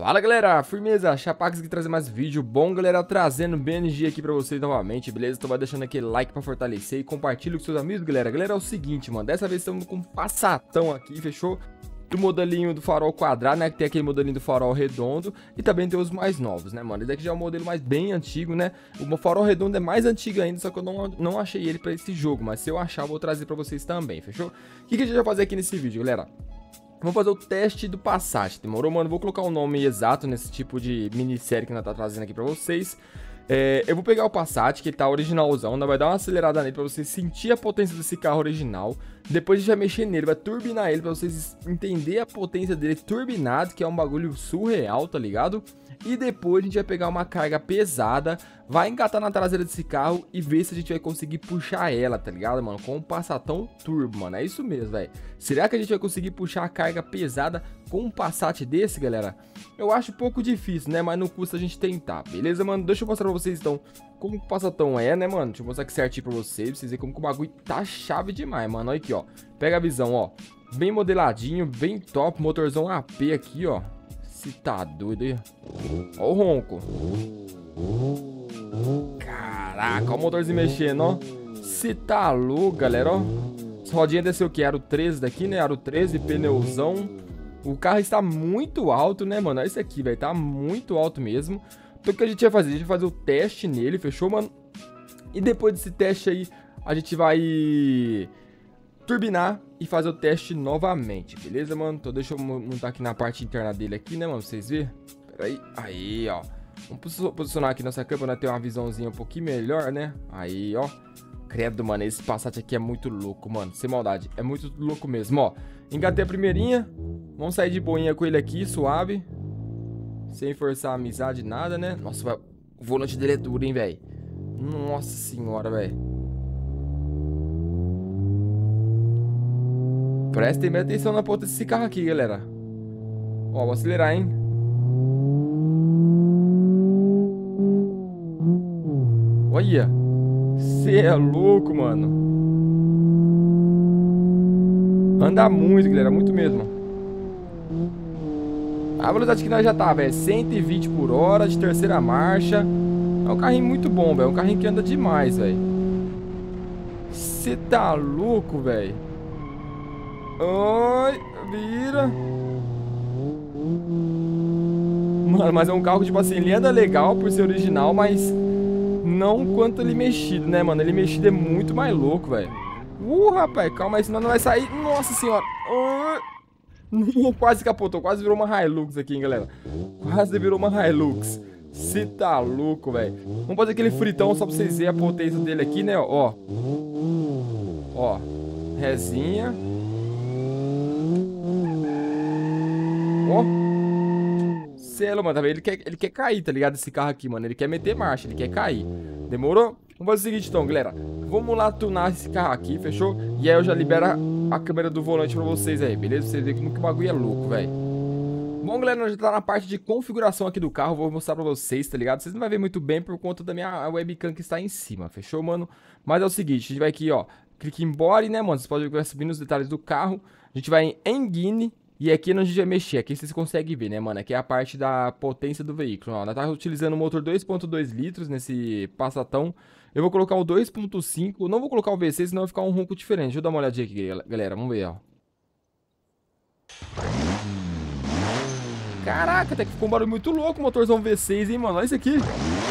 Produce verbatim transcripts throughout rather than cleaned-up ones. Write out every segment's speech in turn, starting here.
Fala galera, firmeza, Chapax aqui trazer mais vídeo bom, galera, trazendo B N G aqui pra vocês novamente, beleza? Então vai deixando aquele like pra fortalecer e compartilha com seus amigos, galera. Galera, é o seguinte, mano, dessa vez estamos com um passatão aqui, fechou? Do modelinho do farol quadrado, né, que tem aquele modelinho do farol redondo e também tem os mais novos, né, mano? Esse daqui já é um modelo mais bem antigo, né? O farol redondo é mais antigo ainda, só que eu não, não achei ele pra esse jogo, mas se eu achar, eu vou trazer pra vocês também, fechou? O que, que a gente vai fazer aqui nesse vídeo, galera? Vamos fazer o teste do Passat, demorou, mano? Vou colocar o um nome exato nesse tipo de minissérie que nós tá trazendo aqui pra vocês. É, eu vou pegar o Passat, que tá originalzão, nós vai dar uma acelerada nele pra vocês sentir a potência desse carro original. Depois a gente vai mexer nele, vai turbinar ele pra vocês entenderem a potência dele turbinado, que é um bagulho surreal, tá ligado? E depois a gente vai pegar uma carga pesada, vai engatar na traseira desse carro e ver se a gente vai conseguir puxar ela, tá ligado, mano? Com um Passatão turbo, mano, é isso mesmo, velho. Será que a gente vai conseguir puxar a carga pesada com um Passat desse, galera? Eu acho um pouco difícil, né? Mas não custa a gente tentar, beleza, mano? Deixa eu mostrar pra vocês, então, como o Passatão é, né, mano? Deixa eu mostrar aqui certinho pra vocês, pra vocês verem como que o bagulho tá chave demais, mano. Olha aqui, ó. Pega a visão, ó. Bem modeladinho, bem top, motorzão A P aqui, ó. Se tá doido aí. Ó o ronco. Caraca, ó o motorzinho mexendo, ó. Se tá louco, galera, ó. As rodinhas desceu o que? Aro treze daqui, né? Aro treze, pneuzão. O carro está muito alto, né, mano? Olha isso aqui, velho. Tá muito alto mesmo. Então o que a gente vai fazer? A gente vai fazer o teste nele, fechou, mano? E depois desse teste aí, a gente vai turbinar e fazer o teste novamente, beleza, mano? Então deixa eu montar aqui na parte interna dele aqui, né, mano? Pra vocês verem. Pera aí. Aí, ó. Vamos posicionar aqui nossa câmera, né? Ter uma visãozinha um pouquinho melhor, né? Aí, ó. Credo, mano. Esse Passat aqui é muito louco, mano. Sem maldade. É muito louco mesmo, ó. Engatei a primeirinha. Vamos sair de boinha com ele aqui, suave. Sem forçar a amizade, nada, né? Nossa, vai... o volante dele é duro, hein, velho? Nossa senhora, velho. Prestem bem atenção na potência desse carro aqui, galera. Ó, vou acelerar, hein? Olha. Cê é louco, mano. Anda muito, galera. Muito mesmo. A velocidade que nós já tá, velho. cento e vinte por hora, de terceira marcha. É um carrinho muito bom, velho. É um carrinho que anda demais, velho. Cê tá louco, velho. Ai, vira. Mano, mas é um carro, tipo assim, ele anda legal por ser original, mas não quanto ele mexido, né, mano? Ele mexido é muito mais louco, velho. Uh, rapaz, calma aí, senão não vai sair. Nossa senhora. Uh, quase capotou, quase virou uma Hilux aqui, hein, galera. Quase virou uma Hilux. Você tá louco, velho. Vamos fazer aquele fritão só pra vocês verem a potência dele aqui, né, ó. Ó, resinha. Ó. Celo, mano, tá vendo? Ele quer, ele quer cair, tá ligado? Esse carro aqui, mano. Ele quer meter marcha, ele quer cair. Demorou? Vamos fazer o seguinte, então, galera. Vamos lá tunar esse carro aqui, fechou? E aí eu já libero a, a câmera do volante pra vocês aí, beleza? Pra vocês verem como que o bagulho é louco, velho. Bom, galera, nós já tá na parte de configuração aqui do carro. Vou mostrar pra vocês, tá ligado? Vocês não vão ver muito bem por conta da minha webcam que está em cima, fechou, mano? Mas é o seguinte, a gente vai aqui, ó. Clique em body, né, mano? Vocês podem subir nos detalhes do carro. A gente vai em Engine. E aqui a gente vai mexer, aqui vocês conseguem ver, né, mano? Aqui é a parte da potência do veículo, ó. Nós tá utilizando o motor dois ponto dois litros nesse Passatão. Eu vou colocar o dois ponto cinco, não vou colocar o V seis, senão vai ficar um ronco diferente. Deixa eu dar uma olhadinha aqui, galera, vamos ver, ó. Caraca, até que ficou um barulho muito louco o motorzão V seis, hein, mano? Olha isso aqui.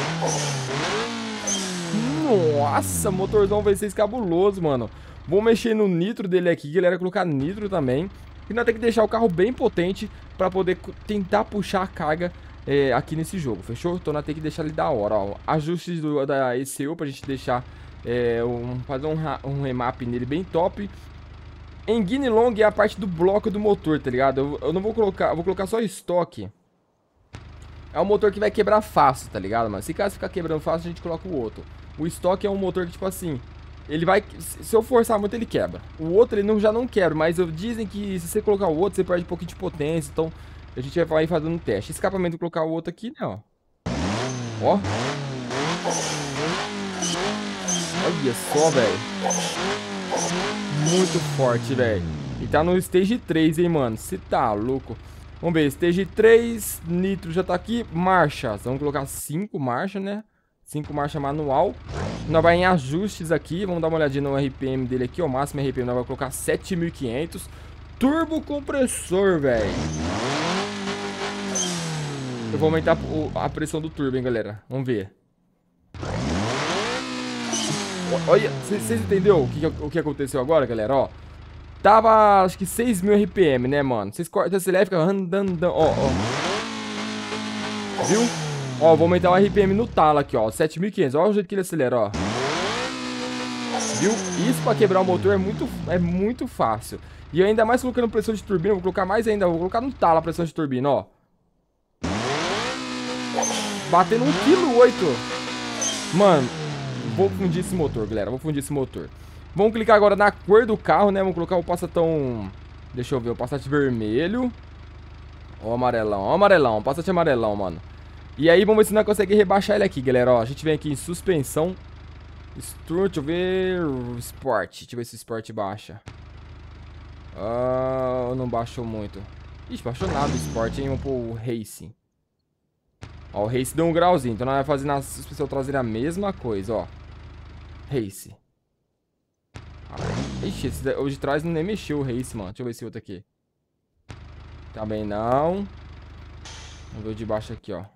Nossa, motorzão V seis cabuloso, mano. Vou mexer no nitro dele aqui, galera, colocar nitro também. E nós temos que deixar o carro bem potente pra poder tentar puxar a carga é, aqui nesse jogo, fechou? Então nós temos que deixar ele da hora, ó. Ajustes do, da E C U pra gente deixar, é, um, fazer um, um remap nele bem top. Engine long é a parte do bloco do motor, tá ligado? Eu, eu não vou colocar, eu vou colocar só estoque. É um motor que vai quebrar fácil, tá ligado, mano? Se caso ficar quebrando fácil, a gente coloca o outro. O estoque é um motor que, tipo assim... Ele vai... Se eu forçar muito, ele quebra. O outro, ele não, já não quebra. Mas eu, dizem que se você colocar o outro, você perde um pouquinho de potência. Então, a gente vai fazendo um teste. Escapamento, vou colocar o outro aqui, né, ó. Ó. Olha só, velho. Muito forte, velho. E tá no Stage três, hein, mano. Você tá louco. Vamos ver, stage três, nitro já tá aqui, marchas. Vamos colocar cinco marchas, né? cinco marchas manual. Nós vai em ajustes aqui, vamos dar uma olhadinha no R P M dele aqui, ó. O máximo R P M nós vamos colocar sete mil e quinhentos. Turbo compressor, velho. Eu vou aumentar a pressão do turbo, hein, galera. Vamos ver. Olha, vocês entenderam o que, o que aconteceu agora, galera? Ó, tava, acho que seis mil R P M, né, mano? Vocês cortam, acelera e fica andando, ó, ó. Viu? Ó, vou aumentar o R P M no talo aqui, ó, sete mil e quinhentos. Olha o jeito que ele acelera, ó. Viu? Isso pra quebrar o motor é muito, é muito fácil. E ainda mais colocando pressão de turbina, vou colocar mais ainda, vou colocar no talo a pressão de turbina, ó. Batendo um vírgula oito quilograma. Mano, vou fundir esse motor, galera. Vou fundir esse motor. Vamos clicar agora na cor do carro, né? Vamos colocar o Passatão... Deixa eu ver, o Passat vermelho. Ó o amarelão, ó o amarelão. O Passat amarelão, mano. E aí, vamos ver se nós conseguimos rebaixar ele aqui, galera. Ó, a gente vem aqui em suspensão. Stur, deixa eu ver... Sport. Deixa eu ver se o Sport baixa. Ah, não baixou muito. Ixi, baixou nada o Sport, hein? Vamos pôr o Racing. Ó, o Race deu um grauzinho, então nós vamos fazer na suspensão traseira a mesma coisa, ó. Race. Ah, ixi, esse o de trás não nem mexeu o Race, mano. Deixa eu ver esse outro aqui. Também não. Vamos ver o de baixo aqui, ó.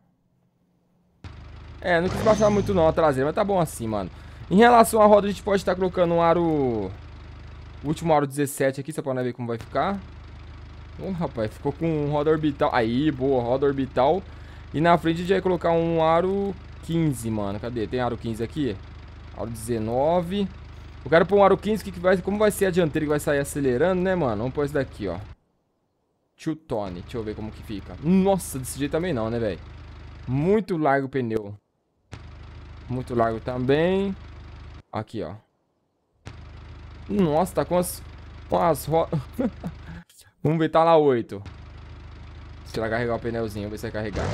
É, não quis baixar muito não a traseira, mas tá bom assim, mano. Em relação à roda, a gente pode estar colocando um aro... O último aro dezessete aqui, só pra ver como vai ficar. Ô, rapaz, ficou com roda orbital. Aí, boa, roda orbital. E na frente a gente vai colocar um aro quinze, mano. Cadê? Tem aro quinze aqui? Aro dezenove. Eu quero pôr um aro quinze, que que vai, como vai ser a dianteira que vai sair acelerando, né, mano? Vamos pôr esse daqui, ó. Two tone. Deixa eu ver como que fica. Nossa, desse jeito também não, né, velho? Muito largo o pneu. Muito largo também. Aqui, ó. Nossa, tá com as... Com as rodas... Vamos ver, tá lá oito. Se ela carregar o pneuzinho, ver se vai carregar.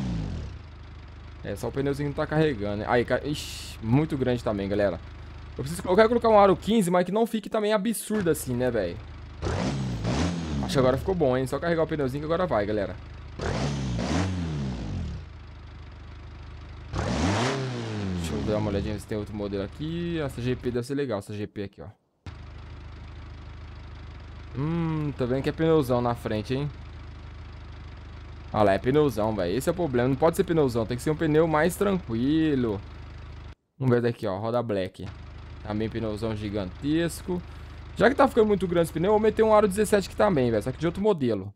É, só o pneuzinho não tá carregando, né? Aí, ixi, muito grande também, galera. Eu, preciso, eu quero colocar um aro quinze, mas que não fique também absurdo assim, né, velho? Acho que agora ficou bom, hein? Só carregar o pneuzinho que agora vai, galera. Deixa eu dar uma olhadinha se tem outro modelo aqui. Essa G P deve ser legal, essa G P aqui, ó. Hum, tá vendo que é pneuzão na frente, hein? Olha lá, é pneuzão, velho. Esse é o problema. Não pode ser pneuzão. Tem que ser um pneu mais tranquilo. Vamos ver daqui, ó. Roda black. Também pneuzão gigantesco. Já que tá ficando muito grande esse pneu, eu vou meter um aro dezessete aqui também, velho. Só que de outro modelo.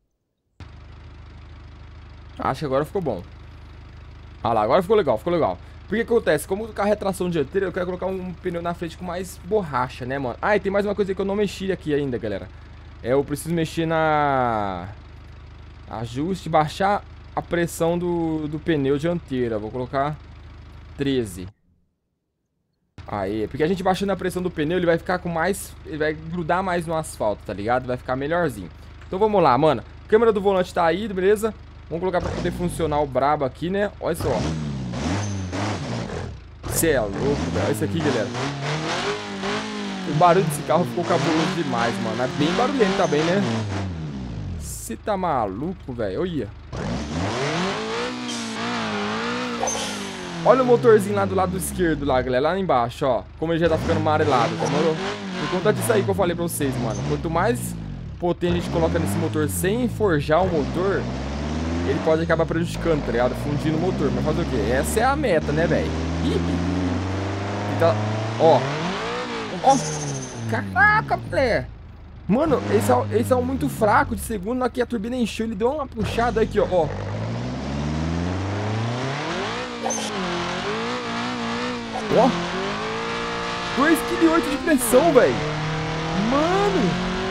Acho que agora ficou bom. Olha lá, agora ficou legal, ficou legal. Porque que acontece? Como o carro é tração dianteira, eu quero colocar um pneu na frente com mais borracha, né, mano? Ah, e tem mais uma coisa que eu não mexi aqui ainda, galera. É, eu preciso mexer na... Ajuste, baixar a pressão do, do pneu dianteiro. Vou colocar treze. Aí, porque a gente baixando a pressão do pneu, ele vai ficar com mais... Ele vai grudar mais no asfalto, tá ligado? Vai ficar melhorzinho. Então vamos lá, mano. A câmera do volante tá aí, beleza? Vamos colocar pra poder funcionar o brabo aqui, né? Olha só. Cê é louco, velho. Olha isso aqui, galera. O barulho desse carro ficou cabuloso demais, mano. É bem barulhento também, né? Você tá maluco, velho? Olha. Olha o motorzinho lá do lado esquerdo, lá, galera. Lá embaixo, ó. Como ele já tá ficando amarelado, tá, mano? Por conta disso aí que eu falei pra vocês, mano. Quanto mais potente a gente coloca nesse motor sem forjar o motor, ele pode acabar prejudicando, tá ligado? Fundindo o motor. Mas fazer o quê? Essa é a meta, né, velho? Tá... Ó. Ó. Caraca, mulher. Mano, esse é, esse é um muito fraco de segundo. Aqui a turbina encheu, ele deu uma puxada aqui, ó. Ó. Ó. dois vírgula oito quilos de pressão, velho. Mano.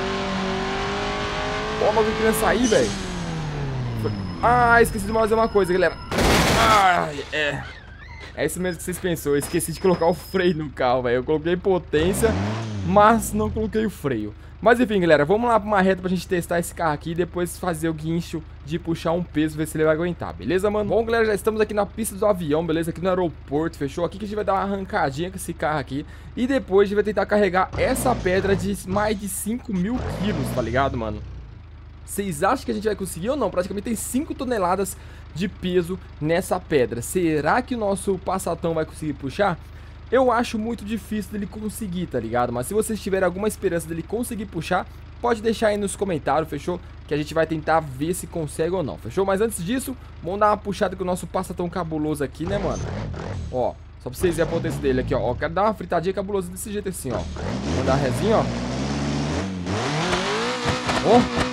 Ó, mas eu queria sair, velho. Ah, esqueci de fazer uma coisa, galera. Ah, é. É isso mesmo que vocês pensou. Eu esqueci de colocar o freio no carro, velho. Eu coloquei potência, mas não coloquei o freio. Mas enfim, galera, vamos lá pra uma reta pra gente testar esse carro aqui e depois fazer o guincho de puxar um peso, ver se ele vai aguentar, beleza, mano? Bom, galera, já estamos aqui na pista do avião, beleza? Aqui no aeroporto, fechou? Aqui que a gente vai dar uma arrancadinha com esse carro aqui e depois a gente vai tentar carregar essa pedra de mais de cinco mil quilos, tá ligado, mano? Vocês acham que a gente vai conseguir ou não? Praticamente tem cinco toneladas de peso nessa pedra. Será que o nosso passatão vai conseguir puxar? Eu acho muito difícil dele conseguir, tá ligado? Mas se vocês tiverem alguma esperança dele conseguir puxar, pode deixar aí nos comentários, fechou? Que a gente vai tentar ver se consegue ou não, fechou? Mas antes disso, vamos dar uma puxada com o nosso passatão cabuloso aqui, né, mano? Ó, só pra vocês verem a potência dele aqui, ó. Ó, quero dar uma fritadinha cabulosa desse jeito assim, ó. Vamos dar uma resinha, ó. Ó.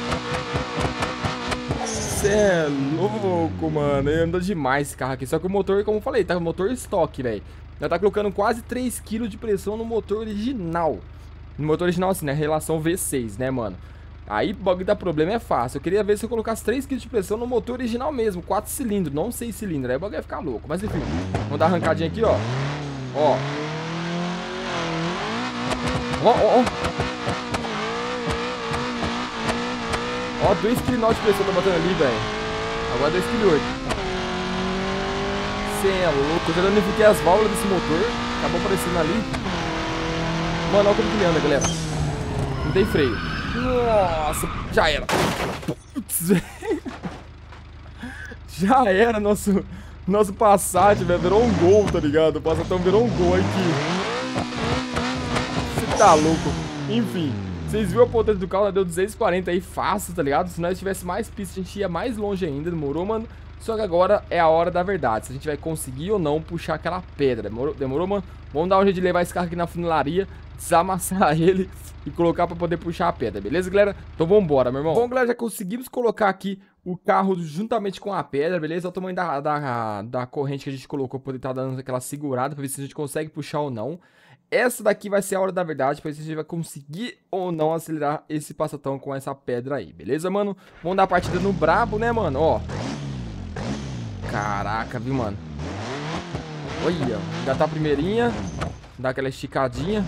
Cê é louco, mano. Ele anda demais esse carro aqui. Só que o motor, como eu falei, tá com motor estoque, velho. Já tá colocando quase três quilos de pressão no motor original. No motor original assim, né? Relação V seis, né, mano? Aí o bagulho dá problema é fácil. Eu queria ver se eu colocasse três quilos de pressão no motor original mesmo. quatro cilindros, não seis cilindros. Aí o bagulho ia ficar louco. Mas enfim, vamos dar uma arrancadinha aqui, ó. Ó. Ó, ó, ó. Ó, dois quilos e nove de pressão tá botando ali, velho. Agora dois quilos e oito. Cê é louco. Eu já danifiquei as válvulas desse motor. Acabou aparecendo ali. Mano, olha como que ele anda, galera. Não tem freio. Nossa, já era. Putz, já era nosso, nosso Passat, velho. Virou um gol, tá ligado? O Passatão virou um gol aqui. Você tá louco. Enfim. Vocês viram a potência do carro, deu duzentos e quarenta aí fácil, tá ligado? Se nós tivesse mais pista, a gente ia mais longe ainda, demorou, mano? Só que agora é a hora da verdade, se a gente vai conseguir ou não puxar aquela pedra. Demorou, demorou, mano? Vamos dar um jeito de levar esse carro aqui na funilaria, desamassar ele e colocar pra poder puxar a pedra, beleza, galera? Então vambora, meu irmão. Bom, galera, já conseguimos colocar aqui o carro juntamente com a pedra, beleza? Olha o tamanho da, da, da corrente que a gente colocou pra poder estar dando aquela segurada, pra ver se a gente consegue puxar ou não. Essa daqui vai ser a hora da verdade, pra ver se a gente vai conseguir ou não acelerar esse passatão com essa pedra aí, beleza, mano? Vamos dar a partida no brabo, né, mano? Ó. Caraca, viu, mano? Olha, já tá a primeirinha. Dá aquela esticadinha.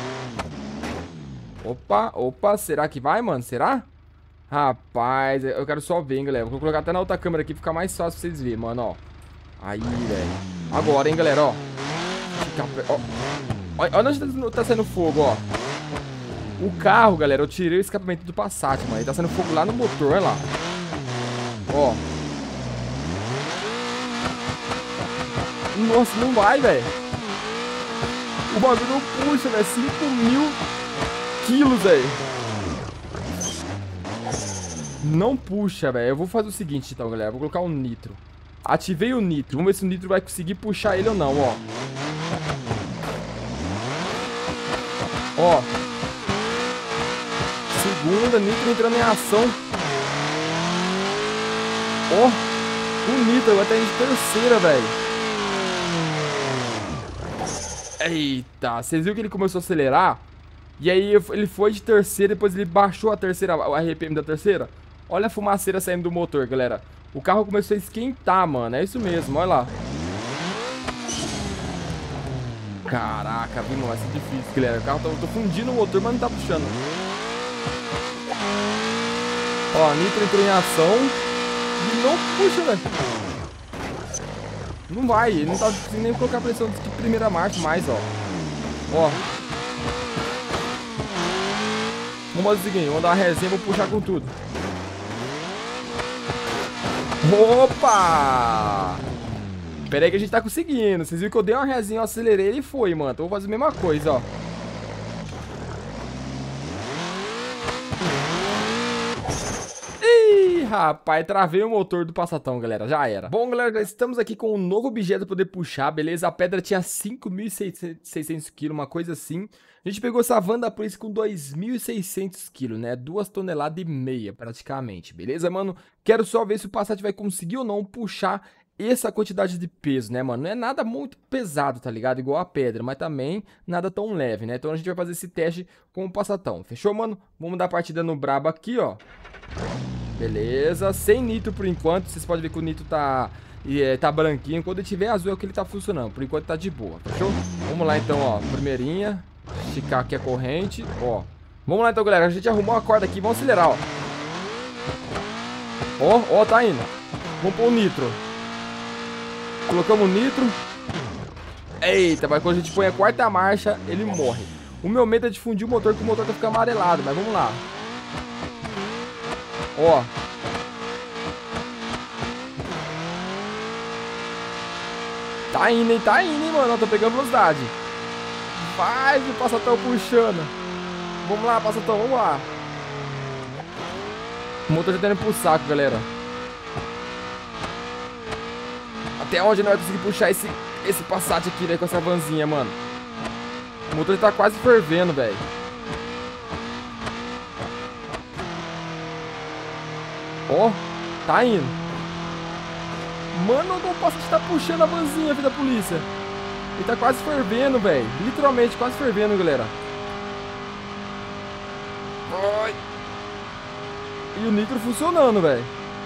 Opa, opa, será que vai, mano? Será? Rapaz, eu quero só ver, hein, galera. Vou colocar até na outra câmera aqui, fica mais fácil pra vocês verem, mano, ó. Aí, velho. Agora, hein, galera, ó. Ó. Olha onde tá saindo fogo, ó. O carro, galera, eu tirei o escapamento do Passat, mano. Ele tá saindo fogo lá no motor, olha lá. Ó. Nossa, não vai, velho. O bagulho não puxa, velho. cinco mil quilos, velho. Não puxa, velho. Eu vou fazer o seguinte, então, galera. Eu vou colocar um nitro. Ativei o nitro. Vamos ver se o nitro vai conseguir puxar ele ou não, ó. Ó. Segunda, nitro entrando em ação. Ó. O nitro vai estar indo de terceira, velho. Eita. Vocês viram que ele começou a acelerar? E aí ele foi de terceira, depois ele baixou a terceira, o R P M da terceira. Olha a fumaceira saindo do motor, galera. O carro começou a esquentar, mano. É isso mesmo, olha lá. Caraca, viu, mano? Vai ser difícil, galera. O carro tá, tô fundindo o motor, mas não tá puxando. Ó, nitro entrou em ação. E não puxa, velho. Não vai, ele não tá conseguindo nem colocar pressão de primeira marcha mais, ó. Ó. Vamos fazer o seguinte, vamos dar uma resenha e vou puxar com tudo. Opa! Pera aí que a gente tá conseguindo. Vocês viram que eu dei uma resinha, eu acelerei e ele foi, mano. Então eu vou fazer a mesma coisa, ó. Ih, rapaz, travei o motor do Passatão, galera. Já era. Bom, galera, estamos aqui com um novo objeto pra poder puxar, beleza? A pedra tinha cinco mil e seiscentos quilos, uma coisa assim. A gente pegou essa van da polícia com dois mil e seiscentos quilos, né? Duas toneladas e meia, praticamente. Beleza, mano? Quero só ver se o Passat vai conseguir ou não puxar essa quantidade de peso, né, mano? Não é nada muito pesado, tá ligado? Igual a pedra, mas também nada tão leve, né? Então a gente vai fazer esse teste com o Passatão. Fechou, mano? Vamos dar a partida no brabo aqui, ó. Beleza. Sem nitro por enquanto. Vocês podem ver que o nitro tá... E tá branquinho. Quando ele tiver azul é que ele tá funcionando. Por enquanto tá de boa, fechou? Vamos lá então, ó. Primeirinha. Esticar aqui a corrente, ó. Vamos lá então, galera. A gente arrumou a corda aqui. Vamos acelerar, ó. Ó, ó, tá indo. Vamos pôr o nitro. Colocamos o nitro. Eita, mas quando a gente põe a quarta marcha, ele morre. O meu medo é de fundir o motor, que o motor tá ficando amarelado. Mas vamos lá. Ó. Tá indo, hein? Tá indo, hein, mano? Eu tô pegando velocidade. Vai, o Passatão puxando. Vamos lá, Passatão, vamos lá. O motor já tá indo pro saco, galera. Até onde nós vamos conseguir puxar esse, esse Passat aqui, né, com essa vanzinha, mano? O motor já tá quase fervendo, velho. Ó, tá indo. Mano, o Passat tá puxando a vanzinha, filho da polícia. Ele tá quase fervendo, velho. Literalmente quase fervendo, galera. Ai. E o nitro funcionando, velho.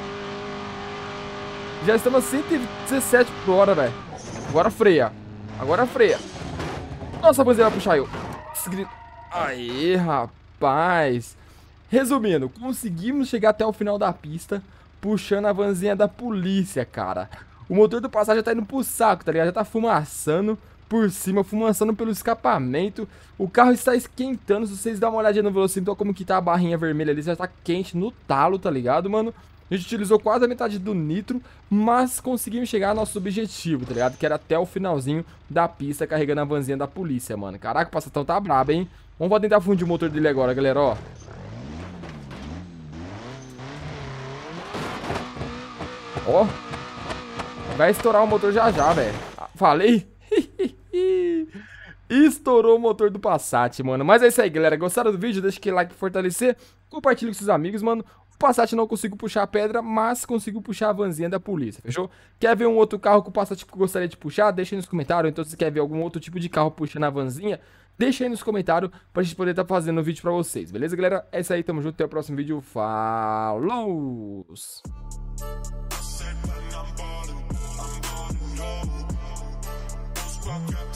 Já estamos a cento e dezessete por hora, velho. Agora freia. Agora freia. Nossa, a vanzinha vai puxar eu. Aê, rapaz. Resumindo, conseguimos chegar até o final da pista puxando a vanzinha da polícia, cara. O motor do Passat já tá indo pro saco, tá ligado? Já tá fumaçando por cima, fumaçando pelo escapamento. O carro está esquentando. Se vocês darem uma olhadinha no velocímetro, como que tá a barrinha vermelha ali, já tá quente no talo, tá ligado, mano? A gente utilizou quase a metade do nitro, mas conseguimos chegar ao nosso objetivo, tá ligado? Que era até o finalzinho da pista, carregando a vanzinha da polícia, mano. Caraca, o Passatão tá brabo, hein? Vamos tentar fundir o motor dele agora, galera, ó. Ó. Vai estourar o motor já já, velho. Falei? Estourou o motor do Passat, mano. Mas é isso aí, galera. Gostaram do vídeo? Deixa aquele like pra fortalecer. Compartilha com seus amigos, mano. O Passat não conseguiu puxar a pedra, mas conseguiu puxar a vanzinha da polícia, fechou? Quer ver um outro carro que o Passat gostaria de puxar? Deixa aí nos comentários. Então, se você quer ver algum outro tipo de carro puxando a vanzinha, deixa aí nos comentários pra gente poder estar tá fazendo um vídeo pra vocês. Beleza, galera? É isso aí. Tamo junto. Até o próximo vídeo. Falou! I'm balling, I'm balling, no. Fuck